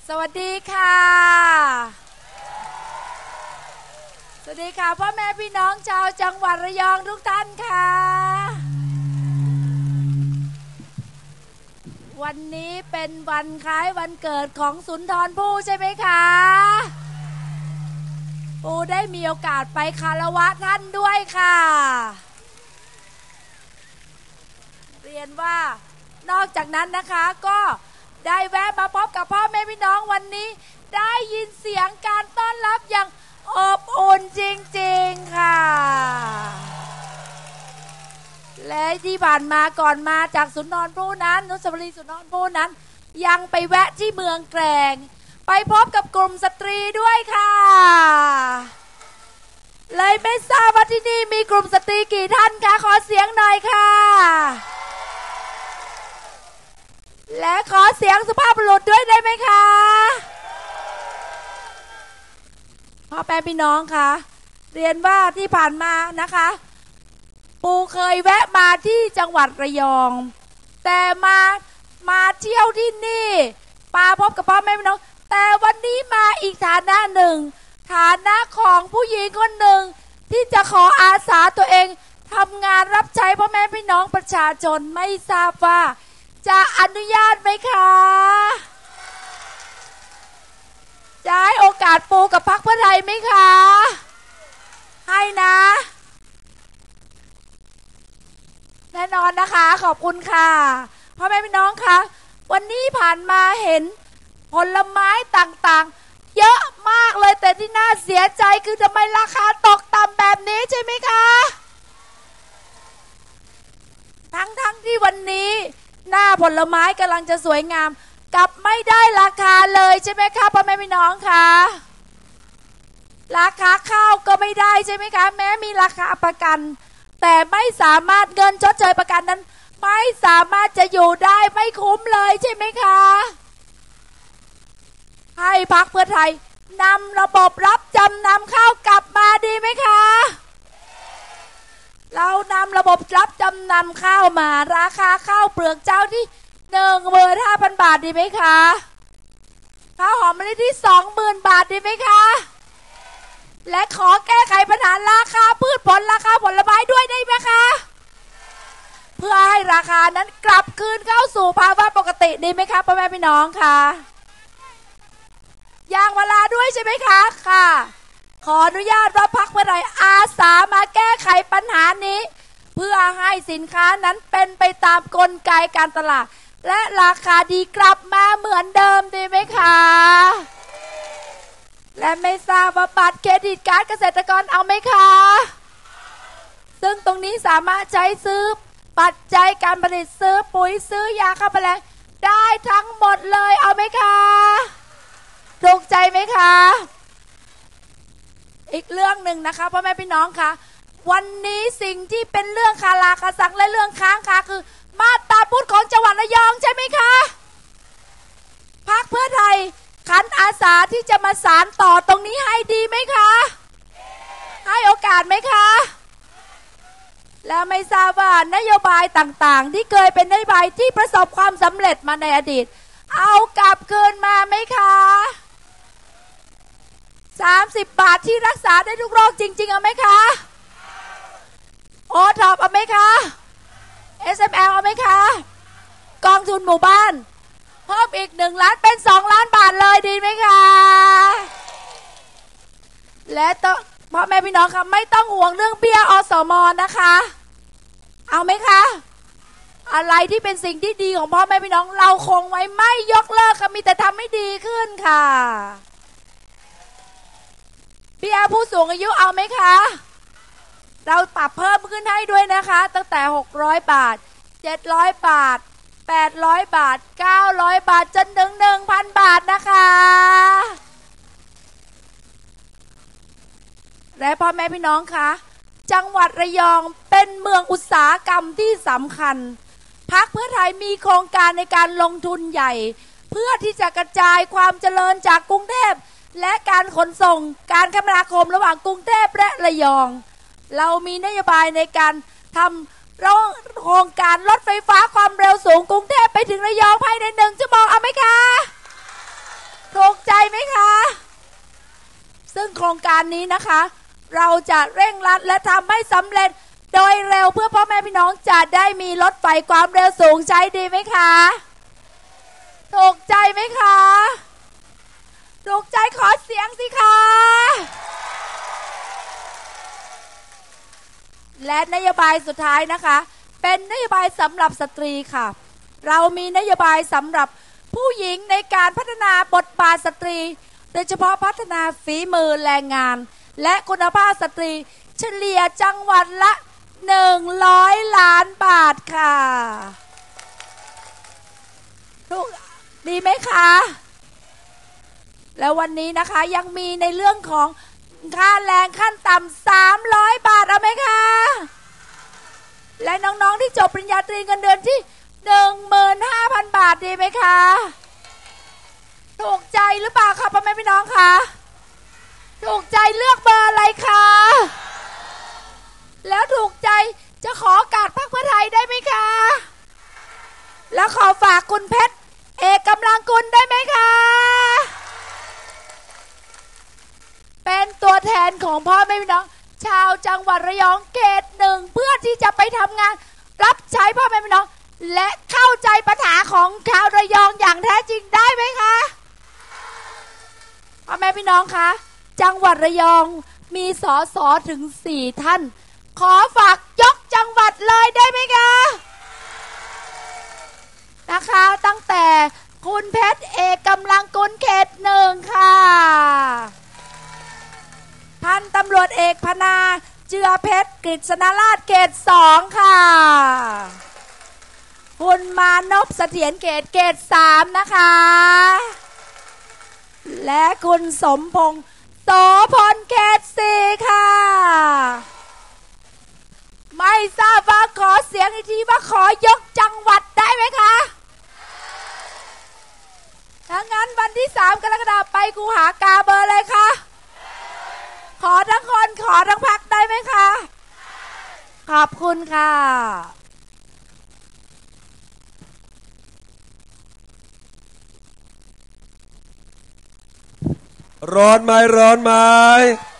สวัสดีค่ะสวัสดีค่ะพ่อแม่พี่น้องชาวจังหวัดระยองทุกท่านค่ะวันนี้เป็นวันคล้ายวันเกิดของสุนทรภู่ใช่ไหมคะปูได้มีโอกาสไปคารวะท่านด้วยค่ะเรียนว่านอกจากนั้นนะคะก็ได้แวะมาพบกับพ่อแม่พี่น้องวันนี้ได้ยินเสียงการต้อนรับอย่างอบอุ่นจริงๆค่ะและที่ผ่านมาก่อนมาจากสุนทรภู่นั้นอนุสาวรีย์สุนทรภู่นั้นยังไปแวะที่เมืองแกลงไปพบกับกลุ่มสตรีด้วยค่ะเลยไม่ทราบว่าที่นี่มีกลุ่มสตรีกี่ท่านคะขอเสียงหน่อยค่ะและขอเสียงสุภาพบุรุษด้วยได้ไหมคะพ่อแม่พี่น้องคะเรียนว่าที่ผ่านมานะคะปูเคยแวะมาที่จังหวัดระยองแต่มาเที่ยวที่นี่มาพบกับพ่อแม่พี่น้องแต่วันนี้มาอีกฐานะหนึ่งฐานะของผู้หญิงคนหนึ่งที่จะขออาสาตัวเองทำงานรับใช้พ่อแม่พี่น้องประชาชนไม่ทราบว่าจะอนุญาตไหมคะจะให้โอกาสปูกับพรรคเพื่อไทยไหมคะให้นะแน่นอนนะคะขอบคุณค่ะพ่อแม่พี่น้องคะวันนี้ผ่านมาเห็นผลไม้ต่างๆเยอะมากเลยแต่ที่น่าเสียใจคือทำไมราคาตกต่ำแบบนี้ใช่ไหมคะทั้งที่วันนี้หน้าผลไม้กำลังจะสวยงามกลับไม่ได้ราคาเลยใช่ไหมคะพ่อแม่พี่น้องคะราคาข้าวก็ไม่ได้ใช่ไหมคะแม้มีราคาประกันแต่ไม่สามารถเงินชดเชยประกันนั้นไม่สามารถจะอยู่ได้ไม่คุ้มเลยใช่ไหมคะให้พรรคเพื่อไทยนำระบบรับจำนำข้าวกลับมาดีไหมคะเรานำระบบรับจำนำข้าวมาราคาข้าวเปลือกเจ้าที่ 15,000 บาทดีไหมคะข้าวหอมมะลิที่ 20,000 บาทดีไหมคะและขอแก้ไขปัญหาราคาพืชผลราคาผลไม้ด้วยได้ไหมคะเพื่อให้ราคานั้นกลับคืนเข้าสู่ภาวะปกติดีไหมคะพ่อแม่พี่น้องค่ะยางพาราด้วยใช่ไหมคะค่ะขออนุญาตว่าพรรคเพื่อไทยอาสามาแก้ไขปัญหานี้เพื่อให้สินค้านั้นเป็นไปตามกลไกการตลาดและราคาดีกลับมาเหมือนเดิมดีไหมคะและไม่ทราบว่าบัตรเครดิตการ์ดเกษตรกรเอาไหมคะซึ่งตรงนี้สามารถใช้ซื้อปัจจัยการผลิตซื้อปุ๋ยซื้อยาฆ่าแมลงได้ทั้งหมดเลยเอาไหมคะถูกใจไหมคะอีกเรื่องหนึ่งนะคะพ่อแม่พี่น้องคะวันนี้สิ่งที่เป็นเรื่องคาราคาซังและเรื่องค้างคาคือมาตราพุทธของจังหวัดระยองใช่ไหมคะพรรคเพื่อไทยขันอาสาที่จะมาสานต่อตรงนี้ให้ดีไหมคะให้โอกาสไหมคะแล้วไม่ทราบว่านโยบายต่างๆที่เคยเป็นนโยบายที่ประสบความสำเร็จมาในอดีตเอากลับคืนมาไหมคะ30 บาทที่รักษาได้ทุกโรคจริงๆเอาไหมคะโอท็อปเอาไหมคะ SML เอาไหมคะกองทุนหมู่บ้านเพิ่มอีก1 ล้านเป็น2 ล้านบาทเลยดีไหมคะและต้องพ่อแม่พี่น้องค่ะไม่ต้องห่วงเรื่องเบี้ยอสม.นะคะเอาไหมคะอะไรที่เป็นสิ่งที่ดีของพ่อแม่พี่น้องเราคงไว้ไม่ยกเลิกค่ะมีแต่ทำให้ดีขึ้นค่ะเบี้ยผู้สูงอายุเอาไหมคะเราปรับเพิ่มขึ้นให้ด้วยนะคะตั้งแต่600 บาท700 บาท800 บาท900 บาทจนถึง 1,000 บาทนะคะและพ่อแม่พี่น้องคะจังหวัดระยองเป็นเมืองอุตสาหกรรมที่สำคัญพรรคเพื่อไทยมีโครงการในการลงทุนใหญ่เพื่อที่จะกระจายความเจริญจากกรุงเทพและการขนส่งการคมนาคมระหว่างกรุงเทพและระยองเรามีนโยบายในการทำโครงการรถไฟฟ้าความเร็วสูงกรุงเทพไปถึงระยองภายใน1 ชั่วโมงเอาไหมคะถูไหมคะซึ่งโครงการนี้นะคะเราจะเร่งรัดและทำให้สำเร็จโดยเร็วเพื่อพ่อแม่พี่น้องจะได้มีรถไฟความเร็วสูงใช้ดีไหมคะถูกใจไหมคะถูกใจขอเสียงสิคะและนโยบายสุดท้ายนะคะเป็นนโยบายสำหรับสตรีค่ะเรามีนโยบายสำหรับผู้หญิงในการพัฒนาบทบาทสตรีโดยเฉพาะพัฒนาฝีมือแรงงานและคุณภาพสตรีเฉลี่ยจังหวัดละ100 ล้านบาทค่ะดีไหมคะแล้ววันนี้นะคะยังมีในเรื่องของค่าแรงขั้นต่ำ300 บาทเอาไหมคะและน้องๆที่จบปริญญาตรีเงินเดือนที่ 15,000 บาทดีไหมคะถูกใจหรือเปล่าคะพ่อแม่พี่น้องคะถูกใจเลือกเบอร์อะไรคะแล้วถูกใจจะขอการพรรคเพื่อไทยได้ไหมคะแล้วขอฝากคุณเพชรเอกกำลังกุลได้ไหมคะเป็นตัวแทนของพ่อแม่พี่น้องชาวจังหวัดระยองเขต 1เพื่อที่จะไปทำงานรับใช้พ่อแม่พี่น้องและเข้าใจปัญหาของชาวระยองอย่างแท้จริงได้ไหมคะพ่อแม่พี่น้องคะจังหวัดระยองมีสสถึง4ท่านขอฝากยกจังหวัดเลยได้ไหมคะนะคะตั้งแต่คุณเพชรเอกกำลังกุลเขต 1ค่ะพันตำรวจเอกพนาเจือเพชรกฤษณราชเขต 2ค่ะคุณมานพเสถียรเขต 3นะคะและคุณสมพงษ์โสพลเขต 4ค่ะไม่ทราบว่าขอเสียงอีกทีว่าขอยกจังหวัดได้ไหมคะถ้างั้นวันที่3 กรกฎาคมไปคูหากาเบอร์เลยค่ะขอทั้งคนขอทั้งพรรคได้ไหมคะขอบคุณค่ะร้อนไหมร้อนไหม